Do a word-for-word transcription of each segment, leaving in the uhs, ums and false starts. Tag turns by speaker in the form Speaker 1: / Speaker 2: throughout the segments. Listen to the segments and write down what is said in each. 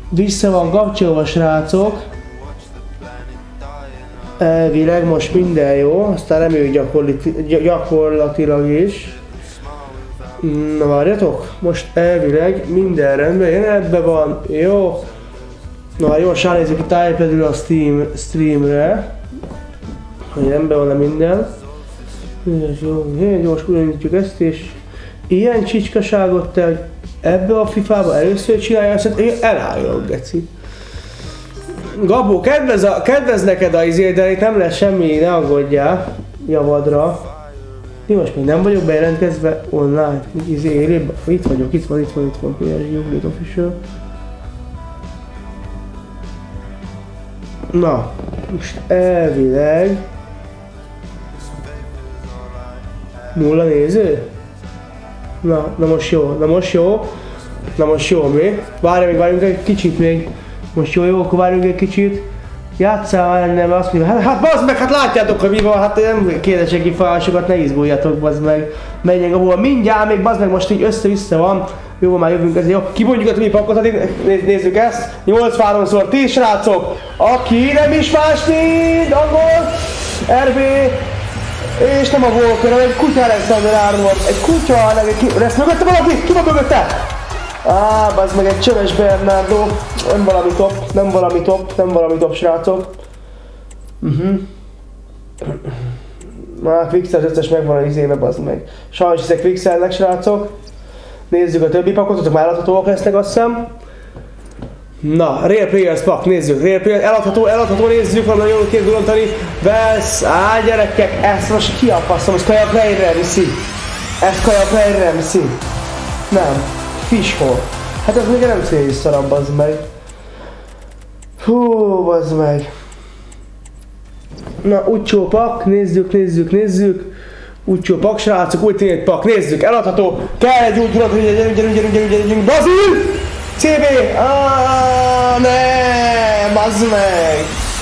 Speaker 1: Vissza van kapcsolva, srácok. Elvileg most minden jó, aztán reméljük gyakorlati, gyakorlatilag is. Na várjatok, most elvileg minden rendben, jelenetben van, jó. Na jó, ránézzük itt iPad-ül a Steam, streamre. Hogy rendben van-e minden. Jó, gyors különítjük ezt is. Ilyen csicskaságot te, hogy ebbe a fifába először csinálja, szerintem elállok, geci. Gabó, kedvez, a, kedvez neked a izé, de itt nem lesz semmi, ne aggódjál javadra. Mi most még nem vagyok bejelentkezve online, izé élőben. Itt vagyok, itt van, itt van, itt van, pé es gé Update Official. Na, most elvileg... Nulla néző? Na, na most jó, na most jó. Na most jó, mi? Várj még, várjunk egy kicsit még. Most jó, jó, akkor várjunk egy kicsit. Játsszál már nem, azt mondja, hát, hát bazd meg, hát látjátok, hogy mi van, hát nem kérdezek ki falásokat, ne izguljatok, bazd meg. Menjen abból, mindjárt még, bazd meg, most így össze-vissza van. Jó, már jövünk ezért, jó, kibondjuk a többi pakkot, néz, nézzük ezt. nyolcvanháromszor ti srácok, aki nem is más, mint angol, er bé, és nem a Walker, hanem egy kutya Alexander Arnold, egy kutya, hanem egy ki... Lesz mögötte valaki? Ki van mögötte? Á, bazd meg egy csöves Bernardo, nem valami top, nem valami top, nem valami top srácok. Uh-huh. Már Quicksell összes megvan a izébe, bazd meg. Sajnos ezek Quicksellnek srácok. Nézzük a többi pakot, azok már eladhatóak lesznek azt hiszem. Na, Real Players pak, nézzük, Real Players, eladható, eladható, nézzük, valami jól kéne gulontani. Vesz, á gyerekek, ezt most ki a faszom, ezt Kaja Playerre viszi. Ezt Kaja Playerre viszi. Nem, Fishhole. Hát ez még nem széles szarabb, bazd meg. Hú, bazd meg. Na, Ucsó pak, nézzük, nézzük, nézzük. Ucsó pak, srácok, Ultimate pak, nézzük, eladható. Kell egy úgy gulant, hogy gyerünk, gyerünk, gyerünk, gyerünk, gyerünk, Bazil! cé bé! Aaaaaaah, ne, bazd meg!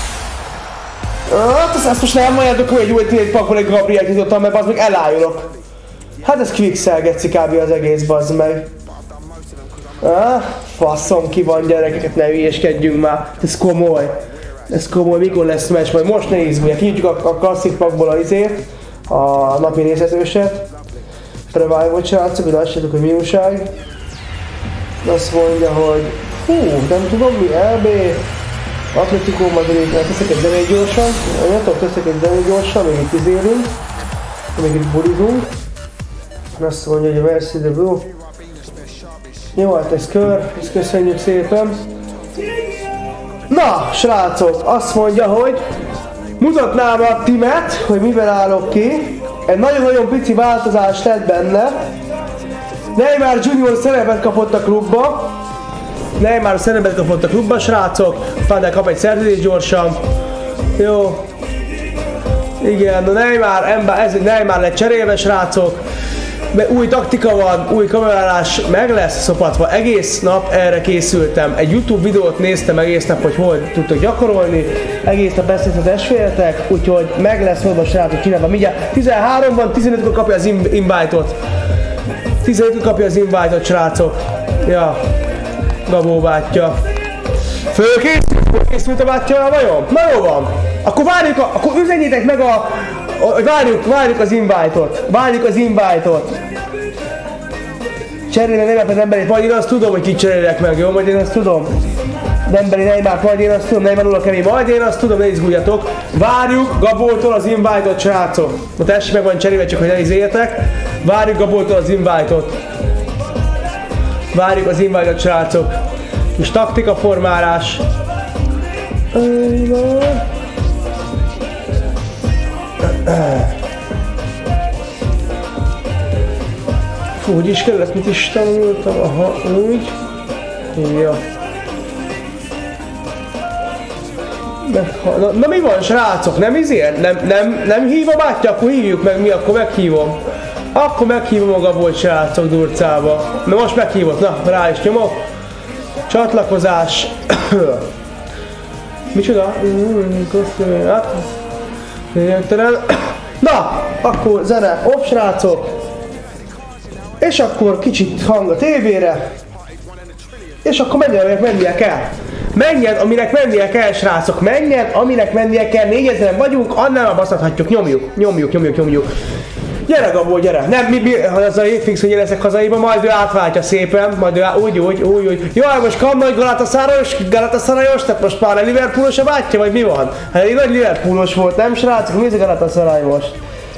Speaker 1: Hát ezt most nem mondjátok, hogy egy Ultimate pakból egy Gabrielt jutottam, mert bazd meg elájulok. Hát ez Quicksell geci kb az egész, bazd meg. Ah, faszom ki van gyerekeket, ne hülyéskedjünk már. Ez komoly. Ez komoly, mikor lesz meccs, majd most ne izgulja. Kinyitjuk a, a klasszik pakból a izét, a napi nézhetőset. Revival-ot srácok, hogy lássátok, hogy mi újság. Azt mondja, hogy hú, nem tudom mi, el bé, Atletico Madrid, teszek egy zenét gyorsan, anyatok, teszek egy zenét gyorsan, még itt izélünk, még itt bulizunk. Azt mondja, hogy a Merci de Blue. Jó, hát ez kör, ezt köszönjük szépen. Na, srácok, azt mondja, hogy mutatnám a timet, hogy mivel állok ki. Egy nagyon-nagyon pici változás lett benne. Neymar Junior szerepet kapott a klubba. Neymar szerepet kapott a klubba, srácok. Fándel kap egy szerződést gyorsan. Jó. Igen, a Neymar, ez egy Neymar lett cserélve, srácok. De új taktika van, új kamerálás meg lesz szopatva. Egész nap erre készültem. Egy YouTube videót néztem egész nap, hogy hol tudtok gyakorolni. Egész nap ezt testvértek, úgyhogy meg lesz hol srácok csinálva. Mindjárt tizenháromban, tizenötkor kapja az invite-ot. tizenötkor kapja az invite-ot, srácok. Ja, Gabó bátyja. Fölkészült? Fölkészült a bátyja vajon? Na jó van. Akkor várjuk, a, akkor üzenjétek meg a... Várjuk, várjuk az invite-ot. Várjuk az invite-ot. Cserélni nem az emberét, majd én azt tudom, hogy kit cserélek meg, jó? Majd én azt tudom. Emberi Neymar, majd én azt tudom, Neymar nulla kemény, majd én azt tudom, ne izguljatok. Várjuk Gabótól az invite-ot, srácok. A tessék meg van cserélve, csak hogy ne izéljetek. Várjuk Gabótól az invite-ot. Várjuk az invite-ot, srácok. És taktika formálás. Fú, hogy is kellett, mit is tanultam, aha, úgy. Ja. Na, na mi van, srácok, nem izért? Nem, nem, nem hív a bátyja, akkor hívjuk meg, mi akkor meghívom. Akkor meghívom a Gabolt, srácok, durcába. Na most meghívott, na, rá is nyomok. Csatlakozás. Micsoda? Hát. Na, akkor zene off, srácok. És akkor kicsit hang a tévére. És akkor menjen, aminek mennie kell. Menjen, aminek mennie kell, srácok. Menjen, aminek mennie kell. négyezeren vagyunk, annál a baszathatjuk. Nyomjuk, nyomjuk, nyomjuk, nyomjuk. Gyere, Gabó, gyere! Nem, mi, mi hazai, fix, hogy én leszek hazaiba, majd ő átváltja szépen, majd ő á, úgy, úgy, úgy, úgy. Jaj, most kam nagy Galatasarayos, Galatasarayos, tehát most már a Liverpoolos a bátyja, vagy mi van? Hát egy nagy Liverpoolos volt, nem srácok? Mi ez a Galatasaray most?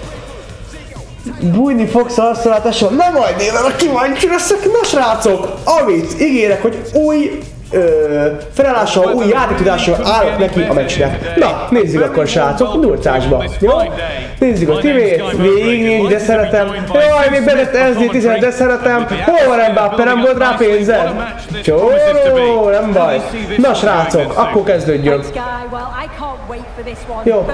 Speaker 1: Bújni fogsz arszalát eson, nem majd nézem, a kíváncsi leszek, na srácok! Amit ígérek, hogy új Ö, felállással, új játéktudással állok neki a meccsnek. Na, nézzük akkor, srácok, nyolcásba, jó? Nézzük a Timét, végig, de szeretem. Jaj, még bedett es dé tizenöt, de szeretem. Hol van Mbappé, nem volt rá pénzed? Csóró, nem baj. Na, srácok, akkor kezdődjön. Jó.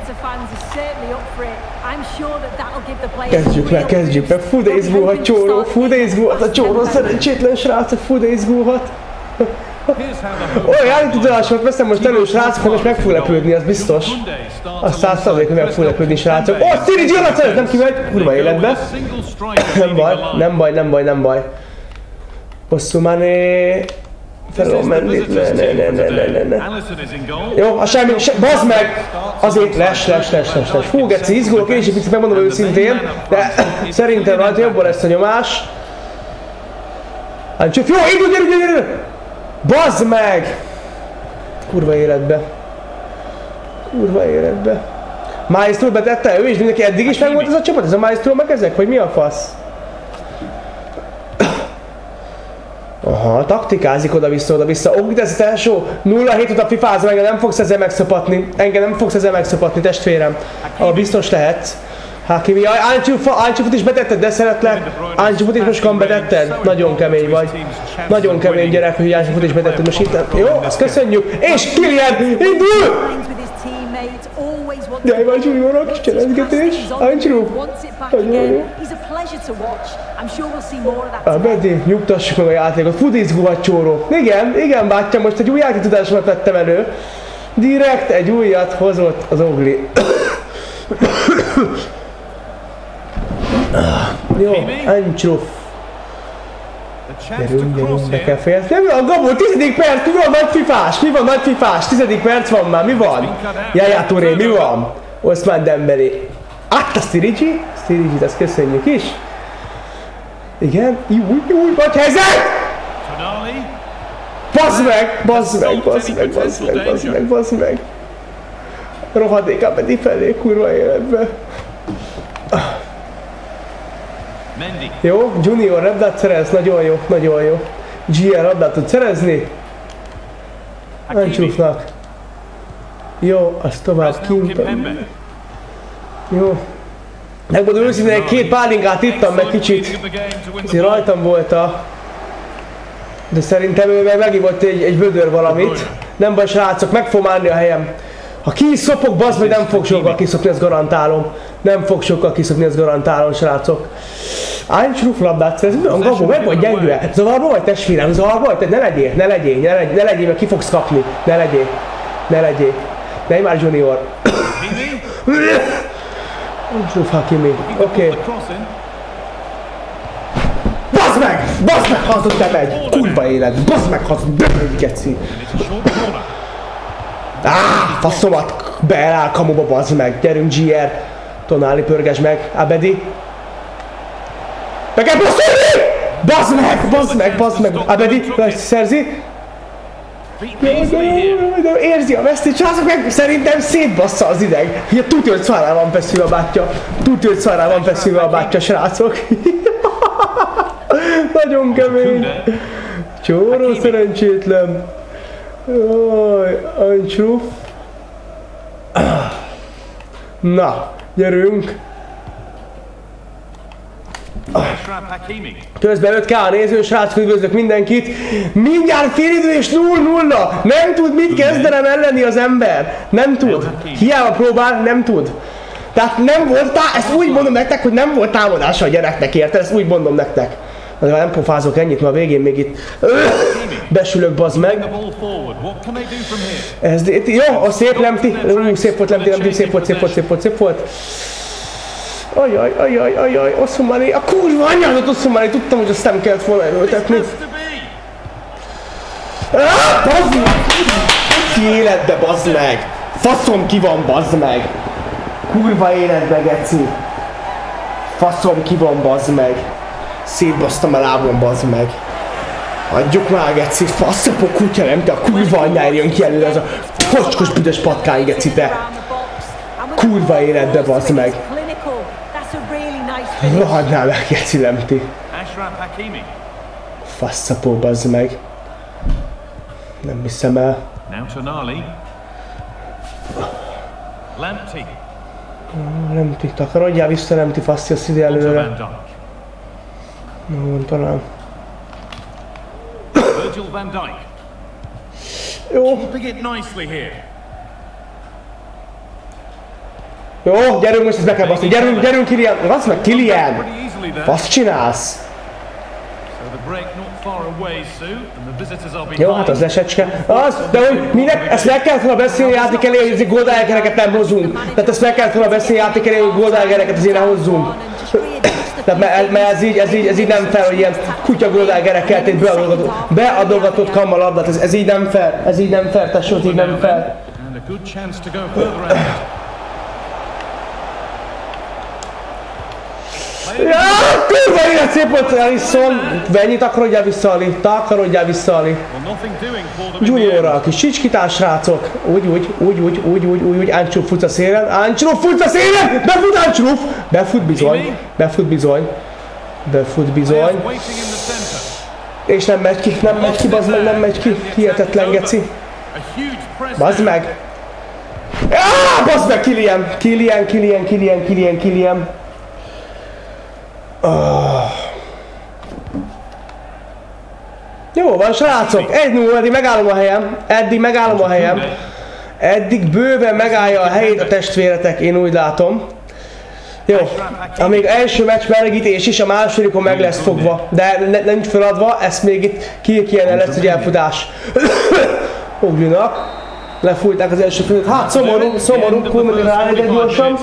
Speaker 1: Kezdjük meg, kezdjük meg. Fú, de izgulhat csóró, fú, de izgulhat a csóró, szerencsétlen srácok, fú, de izgulhat. Olyan állítudás volt, veszem most elő, srácok, hogy most meg fog lepődni, az biztos. Az száz százalék, hogy meg fog lepődni, srácok. Ó, oh, Siri Jonathan! Nem kimegy, kurva életbe. Nem baj, nem baj, nem baj, nem baj. Hosszú Mané... Felom menni, ne, ne, ne, ne, ne, ne, ne. Jó, a semmi, se, bazd meg! Azért les, les, les, les, les. Fú, geci, izgulok, én is egy picit megmondom őszintén, de szerintem rajta jobban lesz a nyomás. Hát csak, jó, indul, gyere, gyere, gyere! Bazd meg! Kurva életbe. Kurva életbe. Maestro betette ő is, mindenki eddig is meg volt ez a csapat? Ez a Maestro meg ezek? Vagy mi a fasz? Aha, taktikázik oda-vissza, oda-vissza. Ó, de ez az első nulla hét óta fifáz meg, nem fogsz ezzel megszopatni. Engem nem fogsz ezzel megszopatni, testvérem. Ah, biztos lehetsz. Hakimi, jaj, Ancsufut is betetted, de szeretlek. Ancsufut is most kam betetted? Nagyon kemény vagy. Nagyon kemény gyerek, hogy Ancsufut is betetted most itt. Jó, azt köszönjük. És Kylian, indul! Jaj, vagy Juniorok, kis cselezgetés. Ancsuf. Nagyon jó. Bedi, nyugtassuk meg a játékot. Fú, de izgulhat csóró. Igen, igen, bátyám, most egy új játéktudásomat vettem elő. Direkt egy újat hozott az Ogli. Jó, Ancsuf. Gyerünk, gyerünk, be kell fejezni. Mi van, Gabó, tizedik perc, mi van, nagy fifás, mi van, nagy fifás, tizedik perc van már, mi van? Yaya Touré, mi van? Ousmane Dembélé. Atta Sturridge, Sturridge-t azt köszönjük is. Igen, jó, jó, nagy helyzet! Bazd meg, bazd meg, bazd meg, bazd meg, bazd meg, bazd meg. Rohadék a Bedi felé, kurva életbe. Jó, Junior labdát szerez, nagyon jó, nagyon jó. gé er labdát tud szerezni. Ancsufnak. Jó, azt tovább kint. Jó. Megmondom őszintén, két pálinkát ittam meg kicsit. Azért rajtam volt a... De szerintem ő meg megívott egy, egy vödör valamit. Nem baj, srácok, meg fogom állni a helyem. Ha kiszopok, bazd meg, nem fog sokkal kiszopni, ezt garantálom. Nem fog sokkal kiszopni, ezt garantálom, srácok. Ancsuf labdát szerez, mi van, Gabó, meg vagy gyengülve? Zavarba vagy, testvérem, zavarba vagy? Ne legyél, ne legyél, ne legyél, ne legyél, mert ki fogsz kapni. Ne legyél, ne legyél. Neymar Junior. Ancsuf Hakimi, oké. Okay. Bazd meg! Bazd meg, hazud te megy! Kurva élet! Bazd meg, hazud, bemegy, geci! Áh, faszomat! Beáll kamuba, bazd meg! Gyerünk, gé er! Tonali, pörgesd meg! Abedi! Meg kell passzolni! Bazd meg! Bazd meg! Bazd meg! Abedi! Szerzi! Érzi a vesztét, srácok, meg szerintem szétbassza az ideg. Ugye tudja, hogy szarrá van feszülve a bátyja. Tudja, hogy szarrá van feszülve a bátyja, srácok. Nagyon kemény. Csóró szerencsétlen. Jaj, Ancsuf. Na, gyerünk. Közben öt ká a néző, srácok, üdvözlök mindenkit. Mindjárt félidő és nulla nulla. Nem tud mit kezdenem elleni az ember. Nem tud. Hiába próbál, nem tud. Tehát nem volt tá... Ezt úgy mondom nektek, hogy nem volt támadása a gyereknek, érted? Ezt úgy mondom nektek. De nem pofázok ennyit, mert a végén még itt besülök, bazd meg. Ez, jó, a szép lemti. Ú, szép volt lemti, lemti, szép volt, szép volt, szép volt, szép volt. Ajaj, ajaj, ajaj, Ousmane, a kurva anyádat Ousmane, tudtam, hogy azt nem kellett volna erőltetni. Bazd meg! Ki életbe, bazd meg! Faszom ki van, bazd meg! Kurva életbe, geci! Faszom ki van, bazd meg! Szétbasztam a lábon, bazd meg! Adjuk már, geci! Faszapó kutya, nem te a kurva anyjára jön ki előre az a focskos büdös patkány, geci, te! Kurva életbe, bazd meg! Rohadnál meg, geci, lemti! Faszapó, bazd meg! Nem hiszem el. Lemti, takarodjál vissza, Lemti, faszja a szíve előre. No, talán. Jó. Jó, gyerünk, most ezt be kell baszni. Gyerünk, gyerünk, Kilian. Bassz meg, Kilian! Azt csinálsz? Jó, hát az lesecske. Az, de hogy minek? Ezt meg kellett volna beszélni játék elé, hogy ezért goldálgereket nem hozzunk. Tehát ezt meg kellett volna beszélni játék elé, hogy goldálgereket azért nem hozzunk. Tehát mert, mert ez, így, ez, így, ez így nem fel, hogy ilyen kutya goldálgerekkel egy beadogatott, beadogatott kammalabdát. Ez, ez így nem fel, ez így nem fel, tesót, így nem fel. Ja, kurva élet, szép volt, Alisson! Vennyit takarodjál vissza, Ali, takarodjál vissza, Ali. Juniorral, kis csicskitás srácok. Úgy, úgy, úgy, úgy, úgy, úgy, úgy, úgy, Ancsruf futsz a szélen, Ancsruf futsz a szélen! Befut Ancsruf! Befut bizony, befut bizony, befut bizony. És nem megy ki, nem megy ki, bazd meg, nem megy ki. Hihetetlen, geci. Bazd meg! Ah, bazd meg, Kilian! Kilian, Kilian, Kilian, Kilian, Kilian. Oh. Jó van, srácok, egy nulla, eddig megállom a helyem, eddig megállom a helyem, eddig bőven megállja a helyét a testvéretek, én úgy látom. Jó, amíg első meccs melegítés is, a másodikon meg lesz fogva, de ne, nincs feladva, ezt még itt kiekjelne lesz egy elfutás. Uglinak, lefújták az első fölött, hát szomorú, szomorú, kulmenti ránézett gyorsan.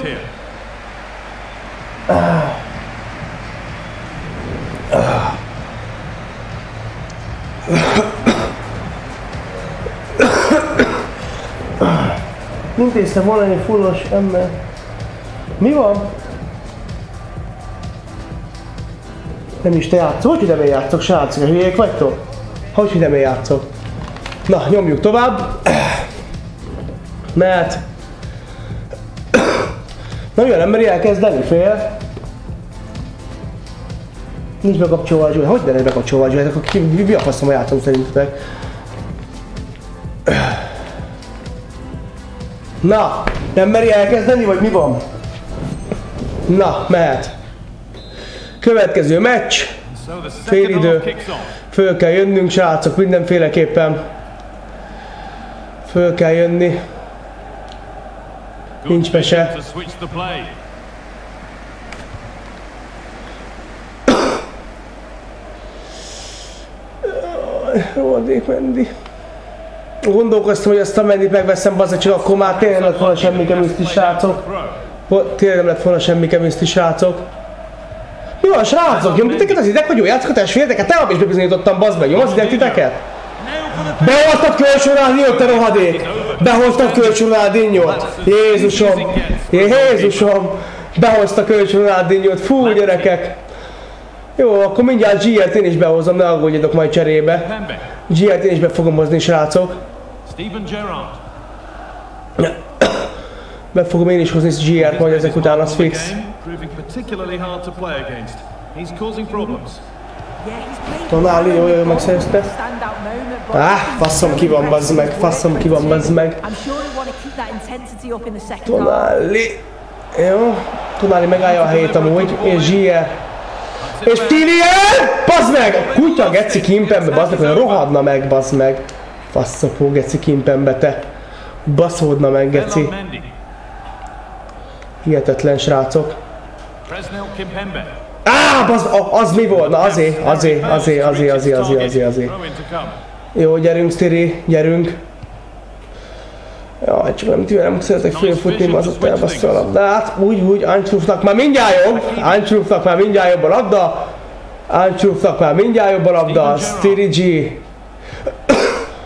Speaker 1: Intéztem valami fullos ember. Mi van? Nem is te játszol? Hogy ide játszok, srácok? Hülyék vagytok? Hogy ide játszok? Na, nyomjuk tovább. Mert... Na, olyan emberi elkezdeni fél. Nincs bekapcsolva a Joy. Hogy ne bekapcsolva a Joy? Akkor ki, mi a faszom a játszom szerintetek? Na, nem meri elkezdeni, vagy mi van? Na, mehet. Következő meccs. Félidő. Föl kell jönnünk, srácok, mindenféleképpen. Föl kell jönni. Nincs mese. Rohadék Mendi. Gondolkoztam, hogy azt a Mendit megveszem, bazdmeg, csak akkor már tényleg nem lett volna semmi kemiszti, srácok. Tényleg nem lett volna semmi kemiszti, srácok. Mi van, srácok? Nyom titeket az ideg, hogy jó játszik a testvérteket? Tegnap is bebizonyítottam, bazd meg, nyom az ideg titeket? Behoztad kölcsön Ronaldinho-t, te rohadék! Behoztad kölcsön Ronaldinho-t! Jézusom! Jézusom! Behozta kölcsön Ronaldinho-t, fú, gyerekek! Jó, akkor mindjárt gé er-t én is behozom, ne aggódjatok majd cserébe. gé er-t én is be fogom hozni, srácok. Be fogom én is hozni gé er-t majd ezek után, az fix. Tonali, jó, jó, jó, megszerezte. Ah, faszom ki van, bazd meg, faszom ki van, bazd meg. Tonali. Jó, Tonali megállja a helyét amúgy, és gé er. És Kilian! Bazd meg! Kutya geci Kimpembe, bazd meg, hogy rohadna meg, bazd meg. Faszapó geci Kimpembe, te. Baszódna meg, geci. Hihetetlen, srácok. Á, bazd, az mi volt? Na azért, azért, azért, azért, azért, azért, azért, azért. Jó, gyerünk, Stiri, gyerünk. Jaj, csak nem tűnre, nem szeretek félfutni, az ott elbassza a labdát. Úgy, úgy, Ancsrufnak már mindjárt jobb. Ancsrufnak már mindjárt jobb a labda. Ancsrufnak már mindjárt jobb a labda. Stiri G.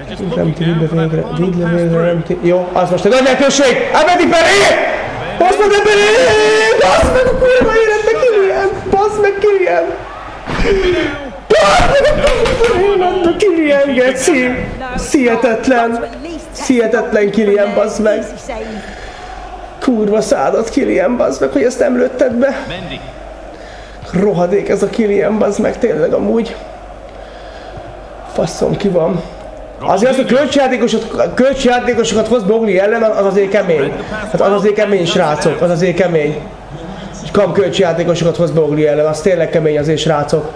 Speaker 1: Nem ti, vidd le végre, vidd le végre, nem ti. Jó, az most egy nagy lehetőség! Elmenti Peré! Basz meg a Peré! Basz meg a kurva életbe, Kylian! Basz meg Kylian! Basz meg a kurva Kylian, geci! Hihetetlen! Hihetetlen Kylian, basz meg! Kurva szádat Kylian, basz meg, hogy ezt nem lőtted be! Rohadék ez a Kylian, basz meg, tényleg amúgy! Faszom ki van! Azért az, hogy kölcsjátékosokat, kölcsjátékosokat hoz Bogli ellen, az azért kemény. Hát az azért kemény, srácok, az azért kemény. Kam kölcsjátékosokat hoz Bogli ellen, az tényleg kemény azért, srácok.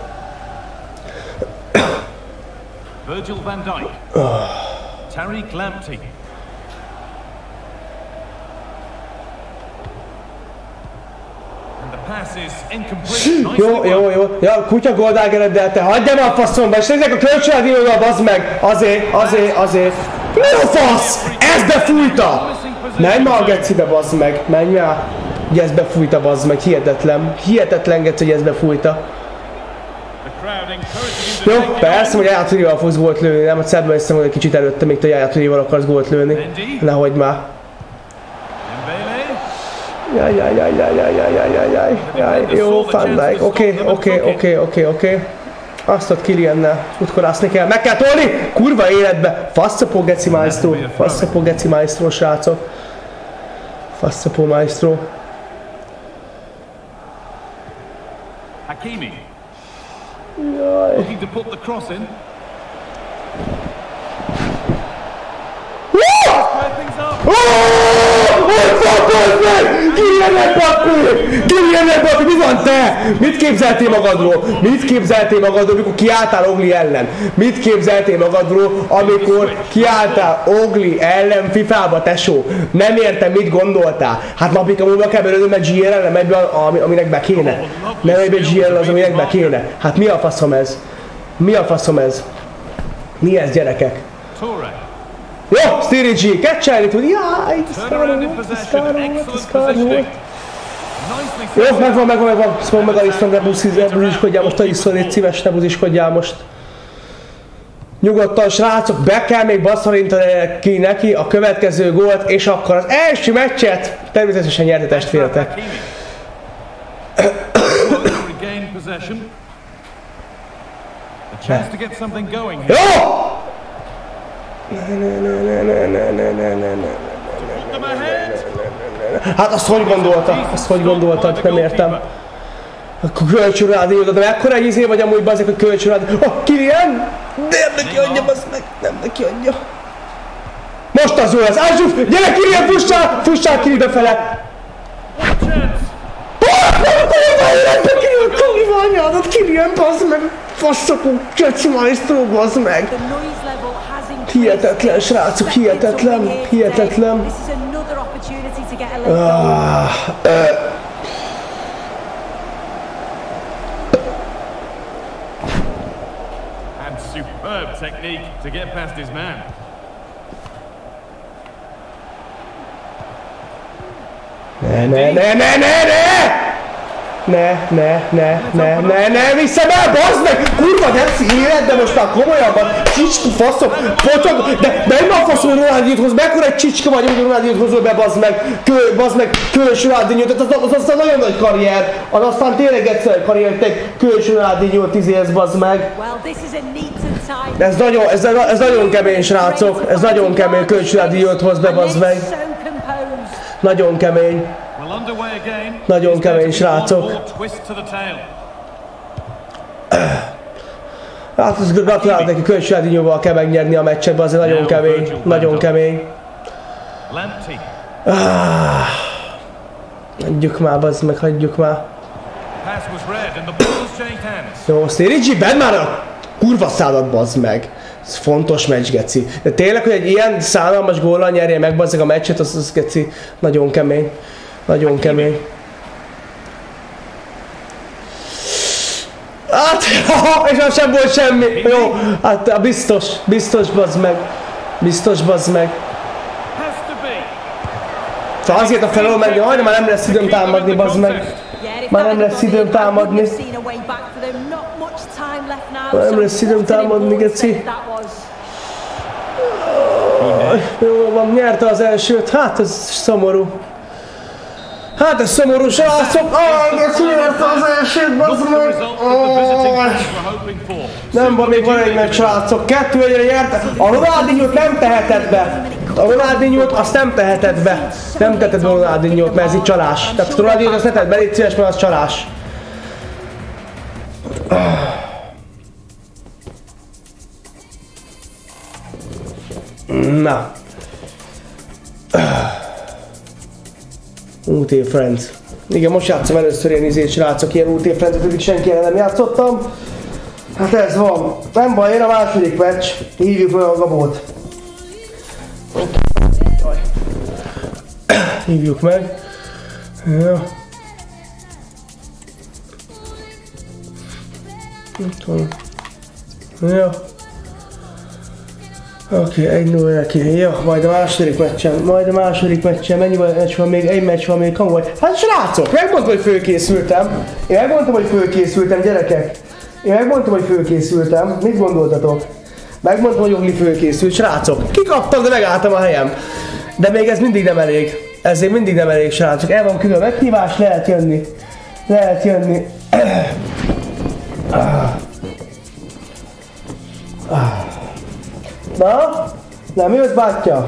Speaker 2: Virgil van Dijk. Tariq Lamptey.
Speaker 1: Jó, jó, jó. Ja, kutya goldágereddel, te hagyjam a faszomba, és nézzek a kölcsönadíjóval, bazd meg! Azért, azért, azért. Mi a fasz? Ez befújta! Menj már a gecibe, bazd meg, menj már! Ugye ez befújta, bazd meg, hihetetlen. Hihetetlen, geci, hogy ez befújta. Jó, persze, hogy Jájátúrival fogsz gólt lőni, nem? A szedben hiszem, hogy egy kicsit előtte, még te Jájátúrival akarsz gólt lőni. Nehogy már. Jaj, jaj, jaj, jaj, jaj, jaj, jaj, jaj, jaj, jaj, jó, Van Dijk, oké, oké, oké, oké, oké. Azt ott Kyliannel utkorászni kell, meg kell tolni! Kurva életbe! Faszapó geci maestro, faszapó geci maestro, srácok. Faszapó maestro.
Speaker 2: Hakimi.
Speaker 1: Jaj.
Speaker 2: Looking to put the cross in.
Speaker 1: Kylian Mbappé! Kylian Mbappé, mi van te? Mit képzeltél magadról? Mit képzeltél magadról, amikor kiálltál Ogli ellen? Mit képzeltél magadról, amikor kiálltál Ogli ellen fifába, tesó? Nem értem, mit gondoltál? Hát napika múlva kell belőled, mert gé er el nem egyben, aminek be kéne. Nem egyben gé er el az, aminek be kéne. Hát mi a faszom ez? Mi a faszom ez? Mi ez, gyerekek? Jó, Sturridge, catchelni tud, jaj, ez kár volt, ez kár volt, ez kár volt. Jó, megvan, megvan, megvan, szóval meg Alisson, ne buziskodjál most, Alisson, légy szíves, ne buziskodjál most. Nyugodtan, srácok, be kell még basszalintani ki neki a következő gólt, és akkor az első meccset természetesen nyerte testvéretek. Jó! Hát azt hogy gondolta? Azt hogy gondoltad? Nem értem. Akkor kölcsönrádíjod, de mekkora egy izé vagy amúgy bazzik, hogy kölcsönrádíjod. Oh, Kylian! De nem neki adja, bazd meg! Nem neki adja. Most az jó lesz! Ázsuf! Gyere Kylian, fussál! Fussál Kylian befele! Kurva anyádat, Kylian, bazd meg! Faszapó, Csöcsi Maestro, bazd meg! Hihetetlen, srácok, hihetetlen, hihetetlen. Ah, uh.
Speaker 2: And superb technique to get past his man.
Speaker 1: Ne, ne, ne, ne, ne, ne! Ne, ne, ne, ne, ne, ne, vissza be, bazd meg! Kurva geci élet, de most már komolyabban, csicska faszom, pocsak, de menj már faszom Ronaldinho-t hoz, mekkora egy csicska vagy, hogy Ronaldinho-t hozol be, bazd meg, kő, bazd meg, kős Ronaldinho-t, az, az, az aztán nagyon nagy karrier, az aztán tényleg egyszer karrier, hogy te kős Ronaldinho-t izélsz, bazd meg. Ez nagyon, ez, ez nagyon kemény, srácok, ez nagyon kemény, kős Ronaldinho-t hoz be, bazd meg. Nagyon kemény. Nagyon kemény, srácok. Hát azt gratulálok neki, Kölcsönadíjóval kell megnyerni a meccsetbe, azért nagyon kemény, nagyon kemény. Ah, hagyjuk már, bazd meg, hagyjuk már. Jó, Sturridge, benn már a kurva szádat, bazd meg. Ez fontos meccs, geci. De tényleg, hogy egy ilyen szánalmas góllal nyerje meg, bazd meg a meccset, az, az geci, nagyon kemény. Nagyon kemény. Hát, és az sem volt semmi. Jó, hát biztos, biztos bazd meg. Biztos bazd meg. Szóval azért a felől menni, hogy már nem lesz időm támadni, bazd meg. Már nem lesz időm támadni. Már nem lesz időm támadni, geci. Jó van, nyerte az elsőt. Hát ez szomorú. Hát ez szomorú, srácok! Ah, ez nyerte az elsőt, bazd meg! Nem van, még van egy meccs, srácok. Kettő egyre nyerte. A Ronaldinho-t nem teheted be. A Ronaldinho-t azt nem teheted be. Nem teheted be a Ronaldinho-t, mert ez itt csalás. Tehát a Ronaldinho-t azt ne tedd be, légy szíves, mert az csalás. Na. u té Friends. Igen, most játszom először ilyen izét, srácok, ilyen u té Friends-et, eddig senki ellen nem játszottam. Hát ez van. Nem baj, jön a második meccs. Hívjuk meg a Gabót. Hívjuk meg. Ja. Ja. Oké, okay, egy nulla neki. Jó, majd a második meccsen, majd a második meccsen, mennyi meccs van még? Egy meccs van még, kamu vagy? Hát srácok, megmondtam, hogy fölkészültem. Én megmondtam, hogy fölkészültem, gyerekek. Én megmondtam, hogy fölkészültem. Mit gondoltatok? Megmondtam, hogy Ogli fölkészült, srácok. Kikaptam, de megálltam a helyem. De még ez mindig nem elég. Ezért mindig nem elég, srácok. El van külön meghívás, lehet jönni. Lehet jönni. Na? Nem jössz, bátyja?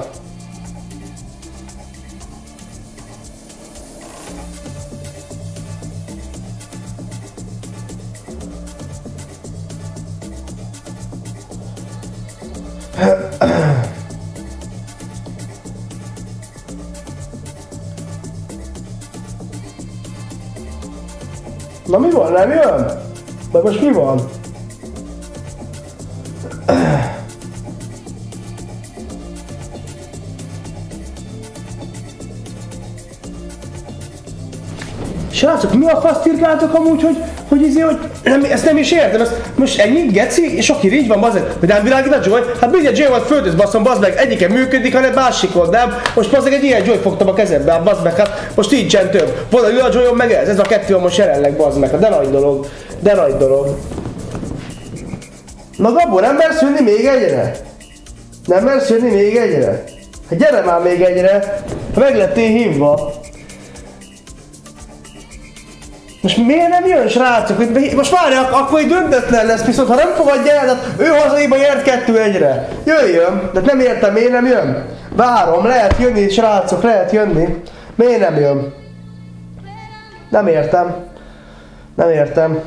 Speaker 1: Na mi van, nem jön? Vagy most mi van? Srácok, mi a faszt írkáltok amúgy, hogy, hogy izé, hogy nem, ezt nem is értem, ezt most ennyi geci, és aki így van, bazdmeg, hogy nem világít a Joy? Hát bizony, Joy volt földöz, basszom, bazdmeg, egyiken működik, hanem másikon, nem? Most bazdmeg egy ilyen Joy fogtam a kezembe, hát bazdmeg, hát most nincsen több. Van a a Joyon meg ez, ez a kettő most jelenleg, bazdmeg, de nagy dolog, de nagy dolog. Na Gabó, nem mersz jönni még egyre? Nem mersz jönni még egyre? Hát gyere már még egyre, meg lettél hívva. Most miért nem jön, srácok? Most várjak, akkor egy döntetlen lesz, viszont ha nem fogadja el, tehát ő hazaiba nyert kettő egyre. Jöjjön, de nem értem, miért nem jön? Várom, lehet jönni, srácok, lehet jönni. Miért nem jön? Nem értem. Nem értem.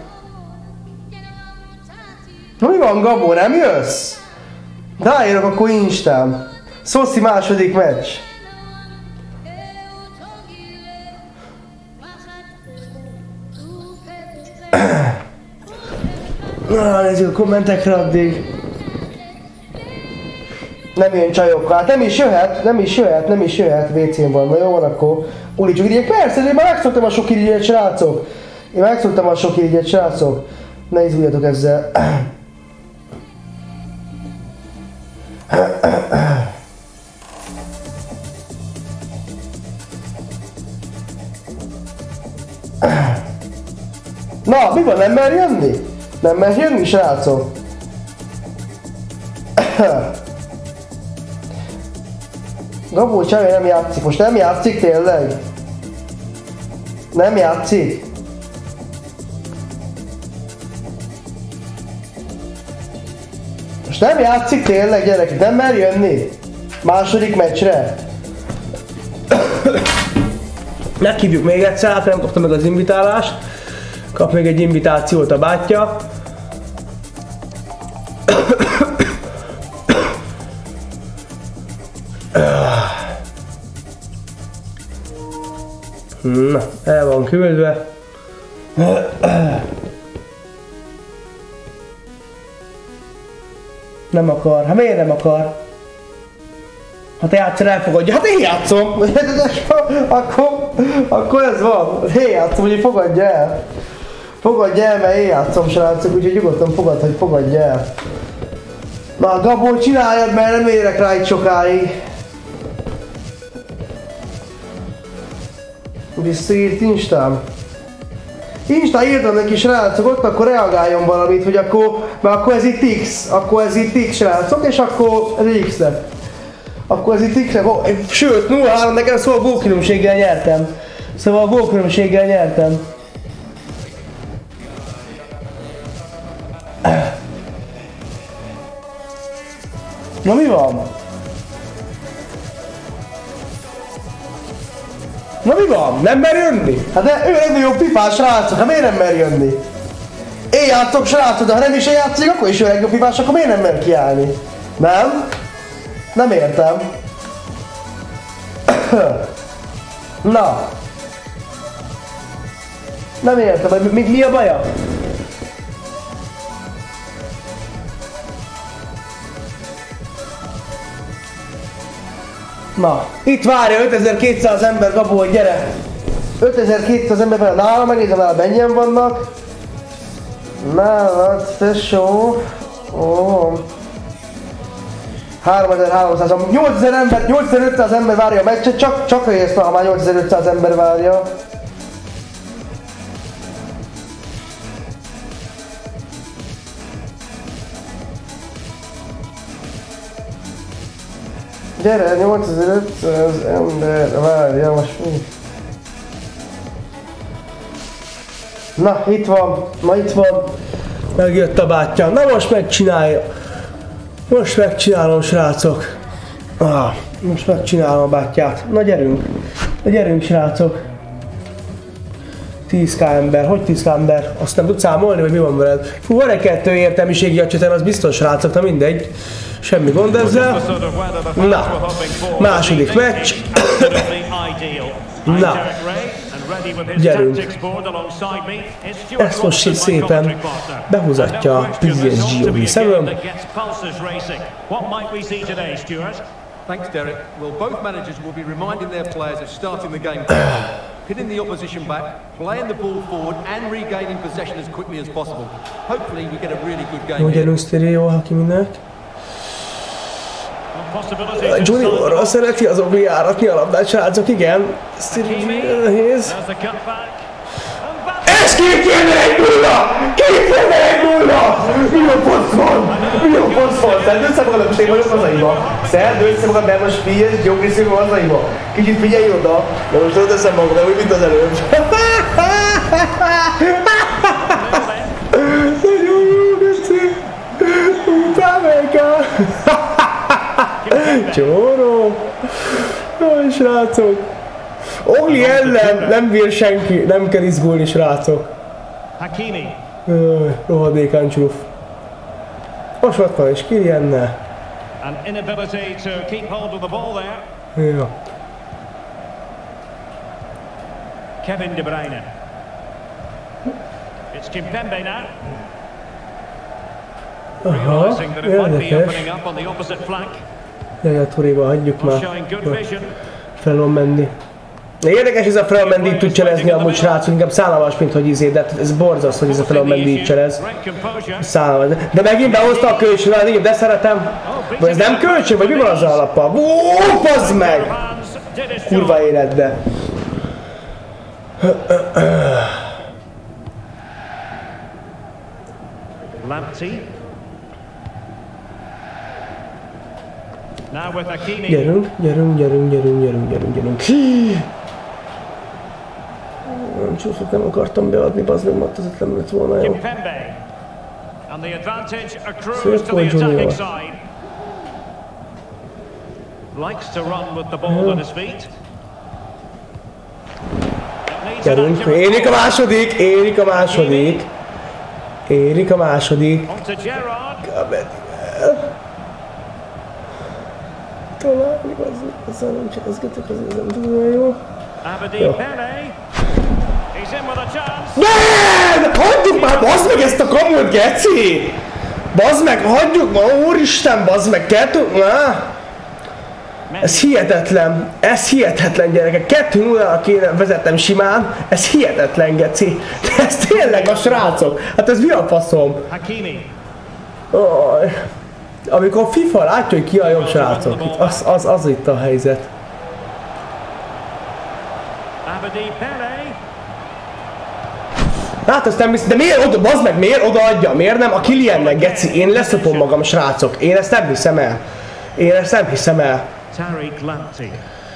Speaker 1: Mi van, Gabó, nem jössz? Ráírok akkor Instán. Szoszi második meccs. Na, nézzük a kommentekre addig. Nem jön csajokkal. Hát nem is jöhet, nem is jöhet, nem is jöhet. vé cén van. Na jó van akkor. Uli csak irigyek. Persze, én már megszoktam a sok irigyet, srácok. Én megszoktam a sok irigyet, srácok. Ne izguljatok ezzel. Na, mi van, nem mer jönni? Nem mer jönni, srácok? Gabó Csavi nem játszik, most nem játszik tényleg? Nem játszik? Most nem játszik tényleg, gyerekek, nem mer jönni? Második meccsre? Meghívjuk még egyszer, hát nem kaptam meg az invitálást. Kap még egy invitációt a bátyja. Na, el van küldve. Nem akar. Hát miért nem akar? Ha te játszol, elfogadja. Hát én játszom! akkor, akkor ez van. Én játszom, hogy fogadja el. Fogadja el, mert én játszom, srácok, úgyhogy nyugodtan fogad, hogy fogadja el. Na, Gabó, csináljad, mert nem érek rá itt sokáig. Visszaírt Instán. Instán írtam neki, srácok, ott akkor reagáljon valamit, hogy akkor, mert akkor ez itt X, akkor ez itt X, srácok, és akkor ez X lett. akkor ez itt ikre, sőt nulla három nekem, szóval gólkülönbséggel nyertem. Szóval gólkülönbséggel nyertem. Na mi van? Na mi van? Nem mer jönni? Hát de ő egy jó pipás srácok, hát miért nem mer jönni? Én játszok srácok, de ha nem is én játszik, akkor is ő legjobb pipás, akkor miért nem mer kiállni? Nem? Nem értem. Na. Nem értem, hogy mi, mi a baja? Na, itt várja ötezer-kétszáz ember, Gabó, hogy gyere! ötezer-kétszáz ember várja, nála megnézem, nála mennyien vannak. Nálad, tesó. Ó. háromezer-háromszáz, nyolcezer ember, nyolcezer-ötszáz ember várja a meccset, csak, csak részt van, ha már nyolcezer-ötszáz ember várja. Gyere, nyolcezer-ötszáz ember várja, most mi? Na, itt van, na itt van. Megjött a bátyám, na most megcsinálja. Most megcsinálom, srácok. Ah, most megcsinálom a bátyát. Na gyerünk, na gyerünk, srácok. tíz k ember, hogy tíz k ember? Azt nem tudsz számolni, vagy mi van veled? Fú, van egy kettő értelmiségi a cseten, az biztos, srácok, na mindegy. Semmi gond ezzel. Na, második meccs. Na, gyerünk. Ezt most szépen behúzatja a pé es gé o vé hetet.
Speaker 3: Thanks, Derek. Well, both managers will be reminding their players of starting the game, hitting the opposition back, playing the ball forward, and regaining possession as quickly as possible. Hopefully, we get a really good game.
Speaker 1: Jó, gyerünk, Sztérió, Hakiminek. Junior szereti azon járatni a labdát, srácok, igen. Nehéz. Ez két jönne egy nulla! Két jönne egy nulla! Mi a fasz van? Mi a fasz van? Szerd össze magad, most én vagyok hazaiba. Szerd össze magad, mert most figyelj, jobb részében hazaiba. Kicsit figyelj oda. De most szerd össze magad, úgy mint az előbb. Nagyon jó, köszi! Utáméka! Csóró! Jaj, srácok! Ogli ellen nem bír senki, nem kell izgulni, srácok.
Speaker 2: Hakimi.
Speaker 1: Jaj, rohadék Ancsuf. Most ott van is Kilienne.
Speaker 2: An inability to keep hold of the ball there.
Speaker 1: Ja.
Speaker 2: Kevin De Bruyne. It's Kimpembe now.
Speaker 1: Aha,
Speaker 2: Realizing that it might be
Speaker 1: érdekes.
Speaker 2: opening up on the opposite flank.
Speaker 1: Jaj, a Turéba hagyjuk már.
Speaker 2: Showing good vision.
Speaker 1: Felon menni. Érdekes ez a Felon Mendy tud cselezni amúgy, srácok, inkább szállalmas, mint hogy izé, de ez borzasztó, hogy ez a Felon Mendy így cselez. Szállalmas. De megint behozta a kölcsön, de szeretem. Vagy ez nem kölcsön, vagy mi van az alappal? Ó, bazd meg! Kurva életbe.
Speaker 2: Lamptey. Now with Hakimi.
Speaker 1: Gyerünk, gyerünk, gyerünk, gyerünk, gyerünk, gyerünk, gyerünk. Nem csúszok, nem akartam beadni, bazd meg, mert az ötlen lett volna jó.
Speaker 2: Kimpembe. And the advantage accrues to the attacking side. Likes to run with the ball on his feet.
Speaker 1: Gyerünk, érik a második, érik a második. Érik a második.
Speaker 2: On to Gerrard.
Speaker 1: Találni, azzal nem cselezgetek, azért nem tudom jó.
Speaker 2: Abedi Pele. He's in with a chance.
Speaker 1: Nem! Hagyjuk már, bazd meg ezt a kamut, geci! Bazd meg, hagyjuk már, úristen, bazd meg, kettő... Ez hihetetlen, ez hihetetlen, gyerekek. kettő nulla kéne vezetnem simán, ez hihetetlen, geci. De ez tényleg a srácok, hát ez mi a faszom?
Speaker 2: Hakimi.
Speaker 1: Oh. Amikor FIFA látja, hogy ki a jobb, srácok, itt az, az, az itt a helyzet.
Speaker 2: Abedi Pele.
Speaker 1: Hát azt nem hiszem, de miért oda, bazd meg, miért odaadja, miért nem? A Kiliennek, geci, én leszopom magam, srácok, én ezt nem hiszem el. Én ezt nem hiszem el.
Speaker 2: Tariq Lamptey.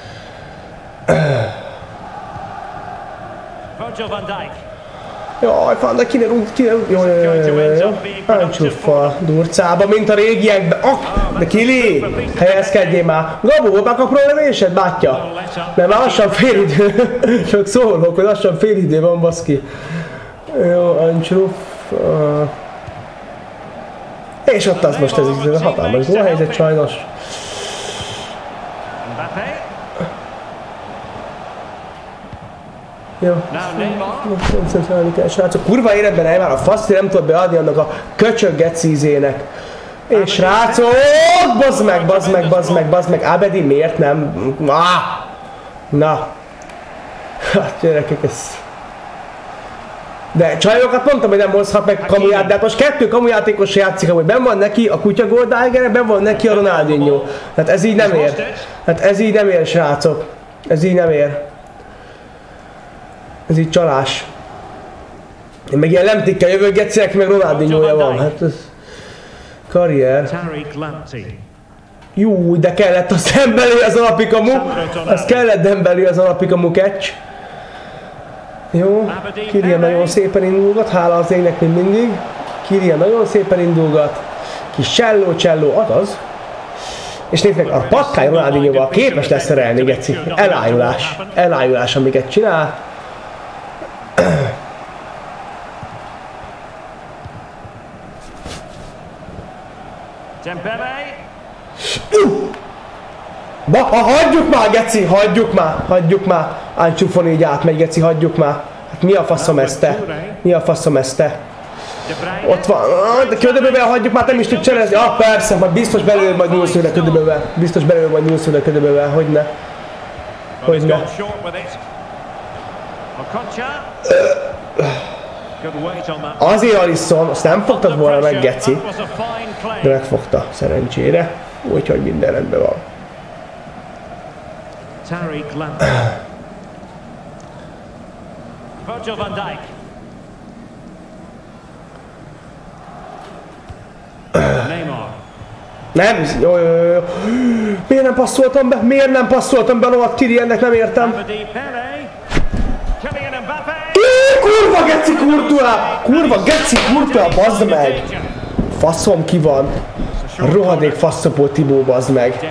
Speaker 2: Virgil van Dijk.
Speaker 1: Jaj, Van Dijk, kéne rúg, kéne rúg, jaj, jaj, jaj, jaj, Ancsuffa, durcába, mint a régiekben. Ah, de Kili, helyezkedjél már. Gabó, bekap róla lövésed, bátya? Mert már lassan fél idő, csak szólok, hogy lassan fél idő van, baszki. Jó, Ancsuffa. És ott az most ez egy hatalmas gólhelyzet sajnos. Jó, koncentrálni kell, srácok. Kurva életben elvár a faszt, nem tudod beadni annak a köcsög gecízének. És srácok, bazd meg, bazd meg, bazd meg, bazd meg, Abedi miért nem? Ah! Na. Hát gyerekek, ez... De csajokat mondtam, hogy nem hozhat meg kamuját, de hát most kettő kamujátékos játszik, hogy benn van neki a kutya Goldeiger, benn van neki a Ronaldinho. Hát ez így nem ér. Hát ez így nem ér, srácok. Ez így nem ér. Ez így csalás. Én meg ilyen lemtikkel jövök, gecinek, meg Ronaldinho-ja van. Hát ez... Karrier. Jó, de kellett a Dembélé az alapikamu. Az kellett Dembélé az alapikamu catch. Jó, Kylian nagyon szépen indulgat, hála az égnek mint mindig. Kylian nagyon szépen indulgat. Kis cselló, cselló, azaz. És nézd meg, a patkány Ronaldinho-val képes lesz szerelni, geci. Elájulás. Elájulás, amiket csinál. Ba, ha hagyjuk már, geci, hagyjuk már, hagyjuk már. Ancsufon így átmegy, geci, hagyjuk már. Hát mi a faszom ez te? Mi a faszom ez te? Ott van, de ködöbővel hagyjuk már, nem is tud cserezni. Ah, persze, majd biztos belőle majd nyúlszőle ködöbővel. Biztos belőle majd nyúlszőle ködöbővel, hogyne. Hogyne. Azért Alisson, azt nem fogtad volna meg, geci. De megfogta, szerencsére. Úgyhogy minden rendben van.
Speaker 2: Tariq Lamptey. Virgil van Dijk. Neymar.
Speaker 1: Nem, jó, jó, jó. Miért nem passzoltam be? Miért nem passzoltam be a Kyliannek, nem értem. Kurva geci kurtua! Kurva geci kurtua, bazd meg! Faszom ki van. Rohadék faszopó Tibó, bazd meg.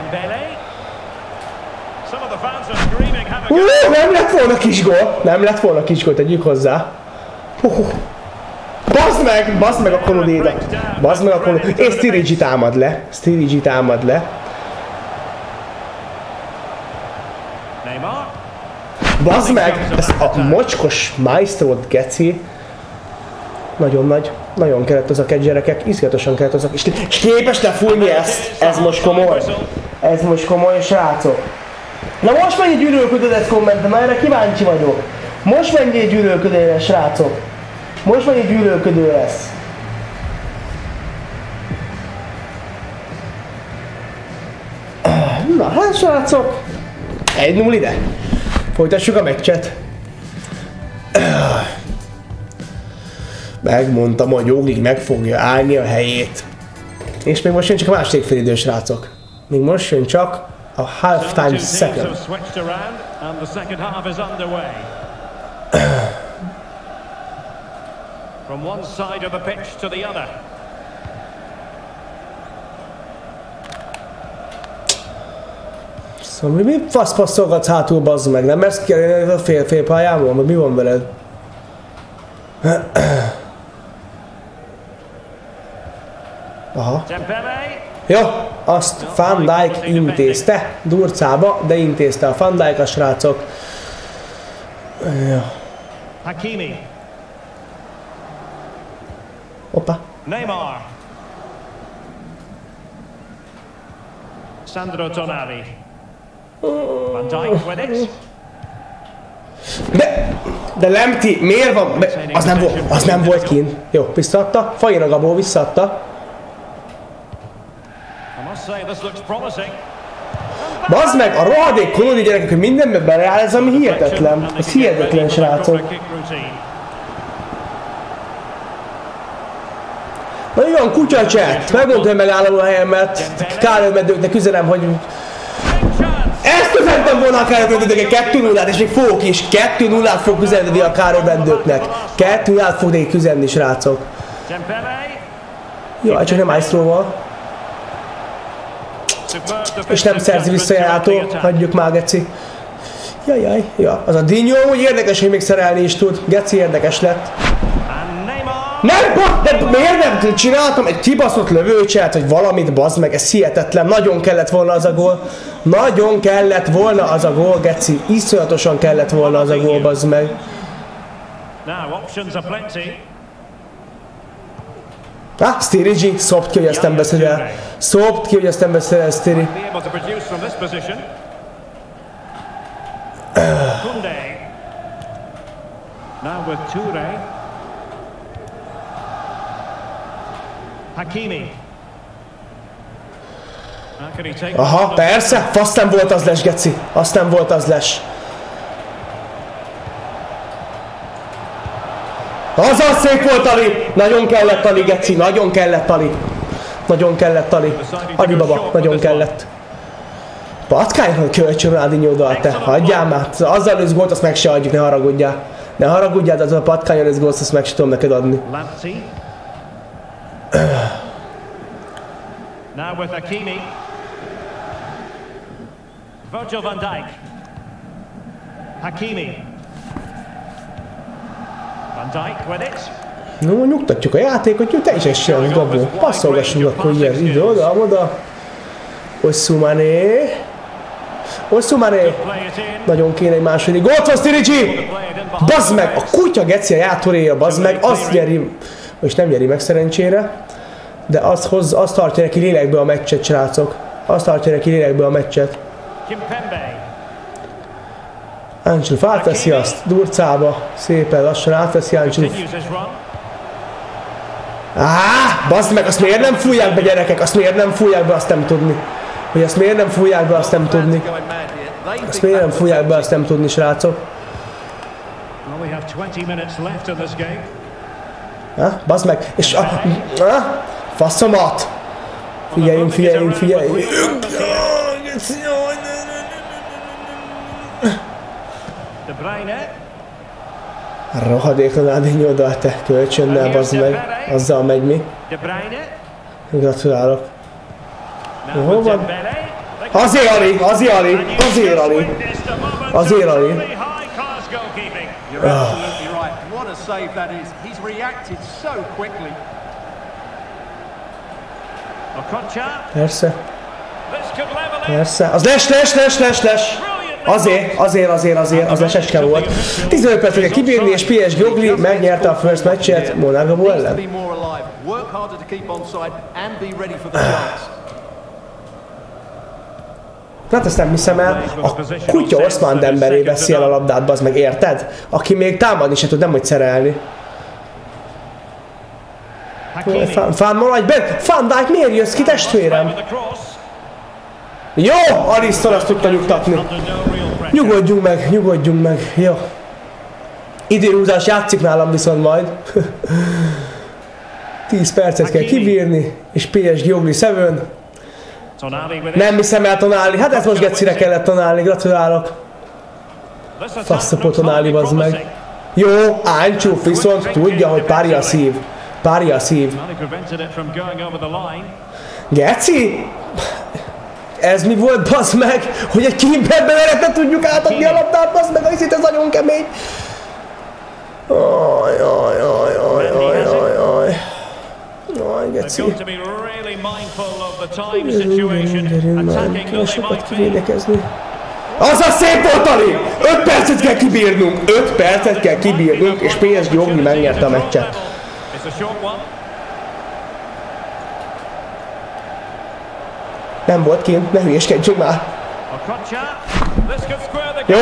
Speaker 1: Hú, nem lett volna kis gól. Nem lett volna kis gól, tegyük hozzá. Hú. Bazd meg! Bazd meg a Konudédat! Bazd meg a Konudédat! És Sturridge támad le. Sturridge támad le. Bazd meg! Ez a mocskos Maestrót, geci. Nagyon nagy. Nagyon kellett az a catch, gyerekek. Iszonyatosan kellett az a... És képes lefújni ezt! Ez most komoly. Ez most komoly, srácok. Na most mennyi gyűlölködő lesz kommentben, már erre kíváncsi vagyok. Most mennyi gyűlölködő lesz, srácok. Most mennyi gyűlölködő lesz. Na hát, srácok. egy null ide. Folytassuk a meccset. Megmondtam, hogy Jogig meg fogja állni a helyét. És még most jön csak a második félidő, srácok. Még most jön csak a halftime second.
Speaker 2: From one side of the pitch to the other.
Speaker 1: Szóval mi fasz passzolgatsz hátul, bazd meg? Nem mersz kérni a fél, fél pályámon? Vagy mi van veled? Aha. Jó, azt Van Dijk intézte. Durcába, de intézte a Van Dijk, a srácok. Jó.
Speaker 2: Hakimi.
Speaker 1: Hoppa.
Speaker 2: Neymar. Sandro Tonali. Van Dijk with it.
Speaker 1: De, de Lamptey, miért van? De, az nem volt, az nem volt kint. Jó, visszaadta. Fajén a Gabó, visszaadta. Bazd meg, a rohadék Konodi gyerekek, hogy mindenben beleáll, ez ami hihetetlen. Ez hihetetlen, srácok. Na jó, kutya chat. Megmondta, hogy megállom a helyemet. Kárőmedőknek üzenem, hogy Ezt üzentem volna a kárőrendőknek, kettő nullát, és még fogok is. kettő nullát fogok üzenni a kárőrendőknek. kettő nullát fognék üzenni, srácok. Jaj, csak nem Maestróval. És nem szerzi vissza Játó. Hagyjuk már, geci. Jajjaj, ja. Az a Dinho úgy érdekes, hogy még szerelni is tud. Geci érdekes lett. Nem, de miért nem csináltam egy kibaszott lövőcselt, vagy valamit, bazd meg, ez hihetetlen. Nagyon kellett volna az a gól. Nagyon kellett volna az a gól, geci. Iszonyatosan kellett volna az a gól, bazd meg. Ah, Sturridge, szopt ki, hogy ezt nem beszél el. Szopt ki, hogy ezt nem beszél el, Sturridge. Aha, persze, azt nem volt az les, geci. Azt nem volt az les. Azaz szép volt, Ali! Nagyon kellett, Ali, geci, nagyon kellett, Ali. Nagyon kellett, Ali. Ali baba, nagyon kellett. Patkány, kölcsön Ronaldinho dal, te. Hagyjál már. Azzal lősz gólt, azt meg se adjuk, ne haragudjál. Ne haragudjál, de az a patkányon lősz gólt, azt meg se tudom neked adni.
Speaker 2: Now with Hakimi. Virgil van Dijk. Hakimi. Van Dijk with it.
Speaker 1: No, nyugtatjuk a játékot, hogy te is essél, Gabó. Passzolgassunk akkor ilyen ide, oda, oda. Osszú Mané. Osszú Mané. Nagyon kéne egy második. Gólt van, Sturridge! Bazd meg! A kutya geci a játoréja, bazd meg, azt nyeri, és nem nyeri meg szerencsére. De azt, hoz, azt tartja neki lélekbe a meccset, srácok. Azt tartja neki lélekbe a meccset. Ancsuf átveszi azt, durcába. Szépen lassan átveszi Ancsuf. Áh, bazd meg, azt miért nem fújják be, gyerekek? Azt miért nem fújják be, azt nem tudni. Hogy azt miért nem fújják be, azt nem tudni. Azt miért nem fújják be, azt nem tudni, srácok. Ha, bazd meg, és a... Ha, faszomat! Figyeljünk, figyeljünk, figyeljünk! Rohadék Ronaldinho oda, te kölcsönnel, bazd meg! Azzal megy mi? Gratulálok! Hol van? Azért Ali! Azért Ali! Azért Ali! Azért Ali!
Speaker 3: Save that is. He's reacted so quickly.
Speaker 1: Persze. Persze. Az les, les, les, les, les. Azért, azért, azért, azért, az leseske volt. tizenöt percet kell kibírni, és pé es gé Ogli megnyerte a first matchet Monaco ellen. Hát ezt nem hiszem el, a kutya Oszmán Dembélé veszi el a labdát, bazd meg, érted? Aki még támadni se tud, nem hogy szerelni. Fán, maradj bent! Van Dijk, miért jössz ki, testvérem? Jó, Alisson azt tudta nyugtatni. Nyugodjunk meg, nyugodjunk meg, jó. Időhúzás játszik nálam viszont majd. tíz percet kell kibírni, és pé es gé Ogli Seven. Nem hiszem el Tonali, hát ez most gecire kellett Tonali, gratulálok. Faszapó Tonali, bazd meg. Jó, Ancsuf viszont tudja, hogy párja a szív. Párja a szív. Geci? Ez mi volt, bazd meg? Hogy egy Kimberben ne tudjuk átadni a labdát, bazd meg, hisz itt ez nagyon kemény. Aj, aj, aj, aj, aj, aj, aj. Aj, geci. Gyerünk már, kell sokat kivédekezni. Az a szép volt, Ali! öt percet kell kibírnunk! öt percet kell kibírnunk, és pé es gé Ogli megnyerte a meccset. Nem volt kint, ne hülyéskedjünk már! Jó,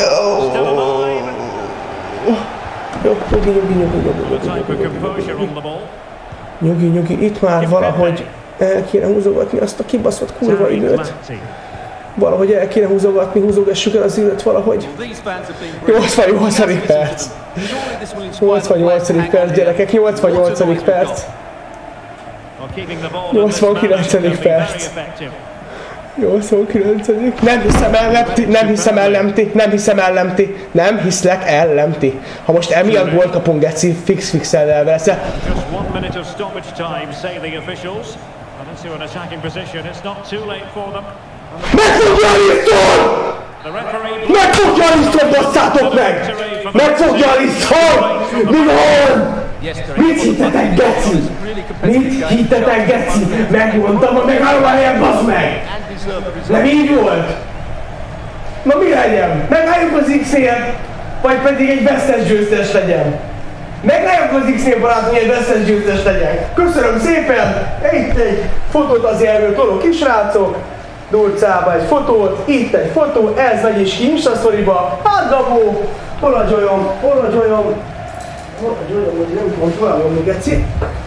Speaker 1: jó, nyugi, nyugi, nyugi, nyugi, nyugi, nyugi, itt már valahogy el kéne húzogatni azt a kibaszott kurva időt. Valahogy el kéne húzogatni, húzogassuk el az időt valahogy. nyolcvannyolcadik perc. nyolcvannyolcadik perc, gyerekek, nyolcvannyolcadik perc. nyolcvankilencedik perc. nyolcvankilencedik Nem hiszem el, Lemti, nem hiszem el, Lemti, nem hiszem el, Lemti, nem hiszlek el, Lemti. Ha most emiatt gólt kapunk, Geci, fix-fix el lesz.
Speaker 2: Just one minute of stoppage time, say the officials. And into an attacking position, it's not too late for them.
Speaker 1: Megfogja a Liston! Megfogja a Liston, basszátok meg! Megfogja a Liston! Mi van? Mit hittetek, Geci? Mit hittetek, Geci? Megmondtam, hogy megállom a helyen, bassz meg! Nem így volt? Na mi legyen? Megálljuk az X-ért, vagy pedig egy vesztes győztes legyen? Megálljuk az X-ért, barátom, hogy egy vesztes győztes legyen. Köszönöm szépen! Itt egy fotót az jelvő toló kisrácok. Durcába egy fotót, itt egy fotó, ez megy is ki Instastoryba. Hát Gabó, hol a Joyom, hol a Joyom? Hol a Joyom, hogy nem tudom, hol a még Geci?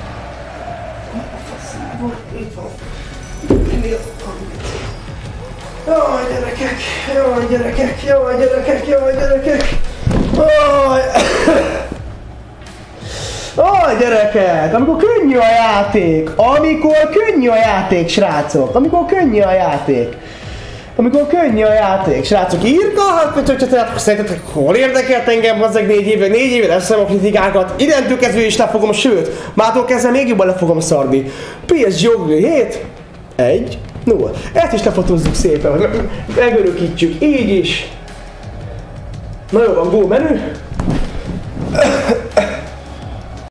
Speaker 1: Itt van. Jaj gyerekek, jaj gyerekek, jaj gyerekek, jaj gyerekek. Jaj. Ó, gyerekek, amikor könnyű a játék, amikor könnyű a játék, srácok, amikor könnyű a játék, amikor könnyű a játék, srácok, írka, hát, hogyha szerintetek, hol érdekelt engem, azzeg négy éve, négy éve leszem a kritikákat, identől kezdve is lefogom, sőt, mától kezdve még jobban le fogom szarni. pé es gé Jogli hét, egy, nulla. Ezt is lefotózzuk szépen, megörökítjük, így is. Na jó van, gól menü.